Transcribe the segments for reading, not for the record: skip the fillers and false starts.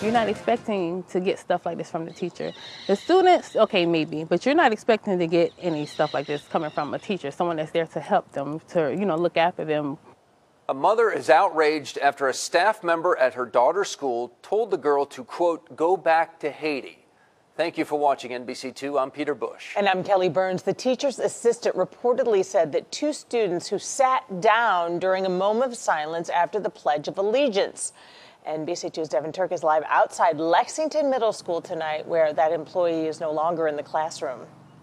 You're not expecting to get stuff like this from the teacher. The students, okay, maybe, but you're not expecting to get any stuff like this coming from a teacher, someone that's there to help them, to, look after them. A mother is outraged after a staff member at her daughter's school told the girl to, quote, go back to Haiti. Thank you for watching NBC2. I'm Peter Bush. And I'm Kelly Burns. The teacher's assistant reportedly said that 2 students who sat down during a moment of silence after the Pledge of Allegiance. NBC2's Devin Turk is live outside Lexington Middle School tonight, where that employee is no longer in the classroom.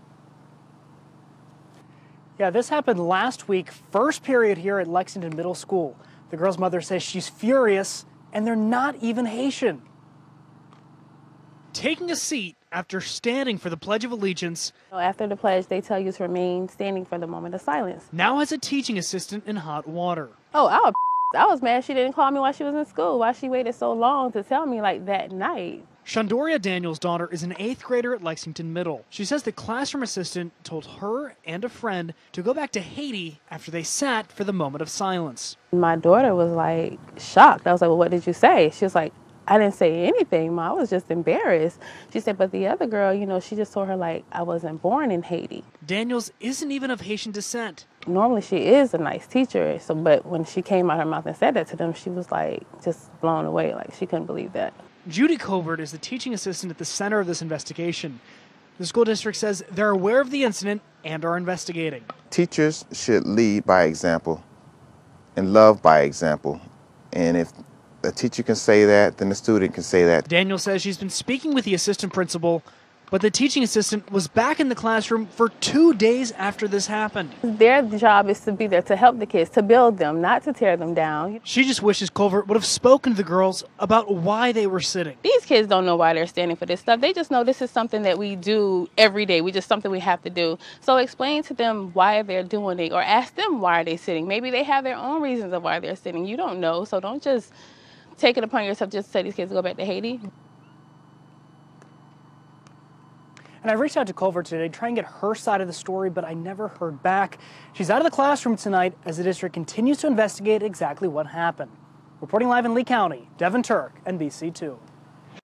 Yeah, this happened last week, first period here at Lexington Middle School. The girl's mother says she's furious, and they're not even Haitian. Taking a seat after standing for the Pledge of Allegiance. After the pledge, they tell you to remain standing for the moment of silence. Now has a teaching assistant in hot water. Oh, I was mad she didn't call me while she was in school, why she waited so long to tell me like that night. Shandoria Daniels' daughter is an 8th grader at Lexington Middle. She says the classroom assistant told her and a friend to go back to Haiti after they sat for the moment of silence. My daughter was like shocked. I was like, well, what did you say? She was like, I didn't say anything, Ma. I was just embarrassed. She said, but the other girl, she just told her, like, I wasn't born in Haiti. Daniels isn't even of Haitian descent. Normally she is a nice teacher, but when she came out her mouth and said that to them, she was like just blown away, like she couldn't believe that. Judy Covert is the teaching assistant at the center of this investigation. The school district says they're aware of the incident and are investigating. Teachers should lead by example and love by example. And if a teacher can say that, then the student can say that. Daniel says she's been speaking with the assistant principal, but the teaching assistant was back in the classroom for 2 days after this happened. Their job is to be there to help the kids, to build them, not to tear them down. She just wishes Covert would have spoken to the girls about why they were sitting. These kids don't know why they're standing for this stuff. They just know this is something that we do every day. Something we have to do. So explain to them why they're doing it, or ask them why they're sitting. Maybe they have their own reasons of why they're sitting. You don't know, so don't just take it upon yourself just to tell these kids to go back to Haiti. And I reached out to Culver today to try and get her side of the story, but I never heard back. She's out of the classroom tonight as the district continues to investigate exactly what happened. Reporting live in Lee County, Devin Turk, NBC2.